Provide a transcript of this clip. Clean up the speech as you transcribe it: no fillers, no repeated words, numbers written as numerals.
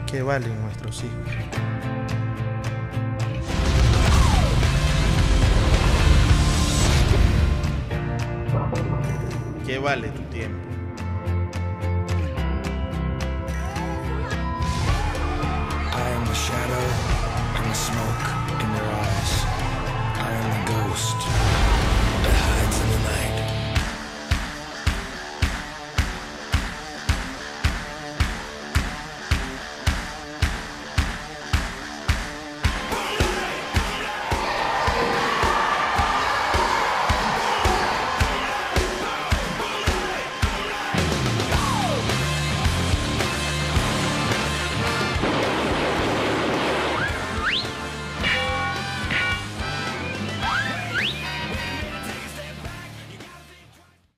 ¿Qué valen nuestros hijos? ¿Qué vale tu tiempo? I am the shadow and the smoke in your eyes. I am the ghost that hides in the night.